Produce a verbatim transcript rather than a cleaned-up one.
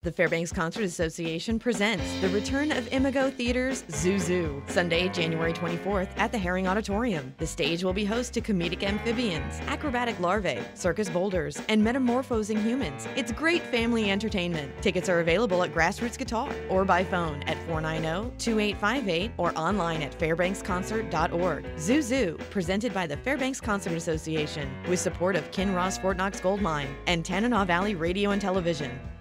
The Fairbanks Concert Association presents the return of Imago Theater's Zoo Zoo, Sunday, January twenty-fourth at the Herring Auditorium. The stage will be host to comedic amphibians, acrobatic larvae, circus boulders, and metamorphosing humans. It's great family entertainment. Tickets are available at Grassroots Guitar or by phone at four nine zero, two eight five eight or online at fairbanks concert dot org. Zoo Zoo, presented by the Fairbanks Concert Association with support of Kinross Fort Knox Gold Mine and Tanana Valley Radio and Television.